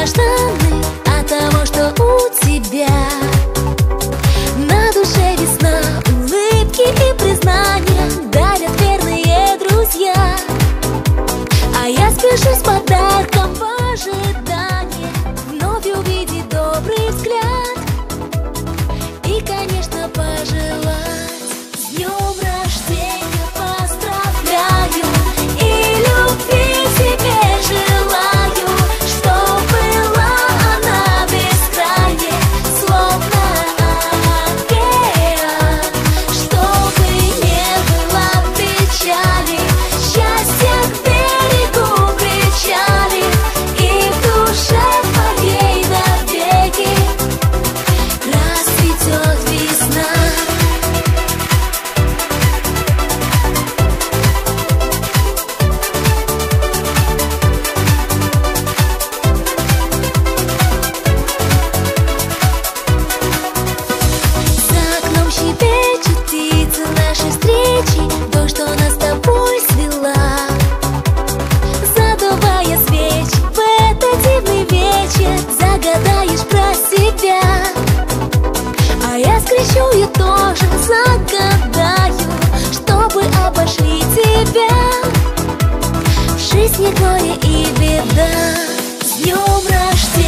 долгожданный от того, что у тебя на душе весна, улыбки и признания дарят верные друзья. А я спешу с подарком в ожидании вновь увидеть добрый взгляд и, конечно, пожелать: с днем рождения поздравляю и любви тебе желаю, чтоб была она бескрайней, словно океан, чтобы не было печали, счастья к берегу кричали, и в душе твоей навеки расцветет весна. За окном щебечут птицы нашей встречи, то, что нас с тобой свела, задувая свечи в этот дивный вечер, загадаешь про себя. А я скрещу и тоже загадаю, чтобы обошли тебя в жизни горе и беда. С днем рождения!